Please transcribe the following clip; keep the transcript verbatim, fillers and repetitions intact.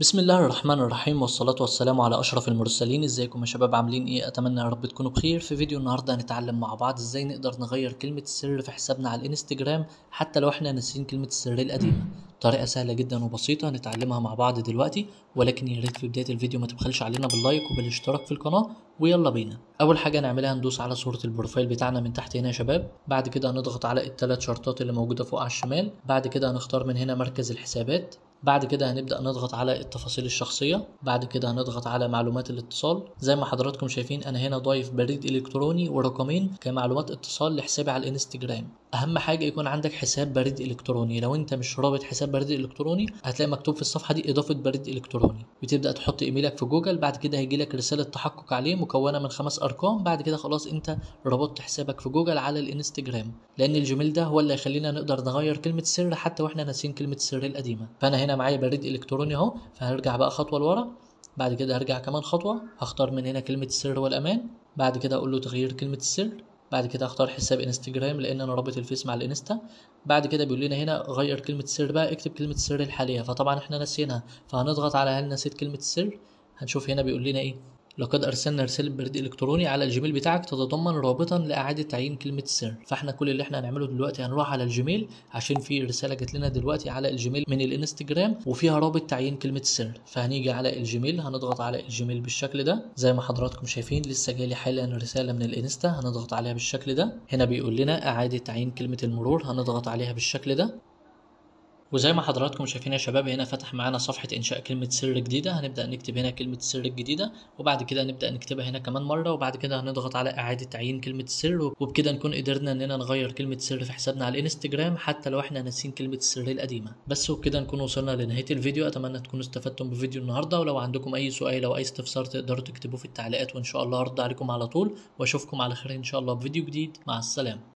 بسم الله الرحمن الرحيم والصلاة والسلام على أشرف المرسلين. ازيكم يا شباب؟ عاملين ايه؟ أتمنى يا رب تكونوا بخير. في فيديو النهاردة هنتعلم مع بعض ازاي نقدر نغير كلمة السر في حسابنا على الانستجرام حتى لو احنا ناسيين كلمة السر القديمة. طريقة سهلة جدا وبسيطة هنتعلمها مع بعض دلوقتي، ولكن يا ريت في بداية الفيديو ما تبخلش علينا باللايك وبالاشتراك في القناة. ويلا بينا. أول حاجة نعملها ندوس على صورة البروفايل بتاعنا من تحت هنا يا شباب. بعد كده هنضغط على الثلاث شرطات اللي موجودة فوق على الشمال. بعد كده هنختار من هنا مركز الحسابات. بعد كده هنبدأ نضغط على التفاصيل الشخصية. بعد كده هنضغط على معلومات الاتصال. زي ما حضراتكم شايفين أنا هنا ضايف بريد إلكتروني ورقمين كمعلومات اتصال لحسابي على الانستجرام. أهم حاجة يكون عندك حساب بريد إلكتروني. لو أنت مش رابط حساب بريد إلكتروني هتلاقي مكتوب في الصفحة دي إضافة بريد إلكتروني. بتبدأ تحط إيميلك في جوجل. بعد كده هيجيلك رسالة تحقق عليه مكونة من خمس أرقام. بعد كده خلاص أنت ربطت حسابك في جوجل على الانستجرام، لأن الجيميل ده هو اللي هيخلينا نقدر نغير كلمة سر حتى وإحنا ناسيين كلمة السر القديمة. فأنا هنا معايا بريد الكتروني اهو، فهرجع بقى خطوه لورا. بعد كده هرجع كمان خطوه، هختار من هنا كلمه السر والامان. بعد كده اقول له تغيير كلمه السر. بعد كده اختار حساب انستجرام لان انا رابط الفيس مع الانستا. بعد كده بيقول لنا هنا غير كلمه السر بقى، اكتب كلمه السر الحاليه، فطبعا احنا ناسيينها فهنضغط على هل نسيت كلمه السر. هنشوف هنا بيقول لنا ايه: لقد ارسلنا رساله بريد الكتروني على الجيميل بتاعك تتضمن رابطا لاعاده تعيين كلمه السر. فاحنا كل اللي احنا هنعمله دلوقتي هنروح على الجيميل، عشان في رساله جات لنا دلوقتي على الجيميل من الانستجرام وفيها رابط تعيين كلمه السر. فهنيجي على الجيميل، هنضغط على الجيميل بالشكل ده زي ما حضراتكم شايفين. لسه جالي حالا رساله من الانستا، هنضغط عليها بالشكل ده. هنا بيقول لنا اعاده تعيين كلمه المرور، هنضغط عليها بالشكل ده. وزي ما حضراتكم شايفين يا شباب هنا فتح معانا صفحة إنشاء كلمة سر جديدة. هنبدأ نكتب هنا كلمة السر الجديدة، وبعد كده نبدأ نكتبها هنا كمان مرة، وبعد كده هنضغط على إعادة تعيين كلمة السر. وبكده نكون قدرنا إننا نغير كلمة سر في حسابنا على الانستجرام حتى لو إحنا ناسين كلمة السر القديمة. بس وبكده نكون وصلنا لنهاية الفيديو. أتمنى تكونوا استفدتم بفيديو النهاردة، ولو عندكم أي سؤال أو أي استفسار تقدروا تكتبوه في التعليقات، وإن شاء الله أرد عليكم على طول. وأشوفكم على خير إن شاء الله بفيديو جديد. مع السلامة.